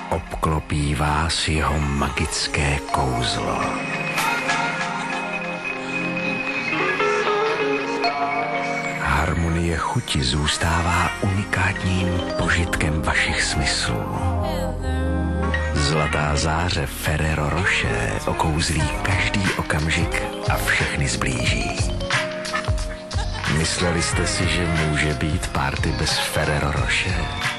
Obklopí vás jeho magické kouzlo. Harmonie chuti zůstává unikátním požitkem vašich smyslů. Zlatá záře Ferrero Rocher okouzlí každý okamžik a všechny zblíží. Mysleli jste si, že může být party bez Ferrero Rocher?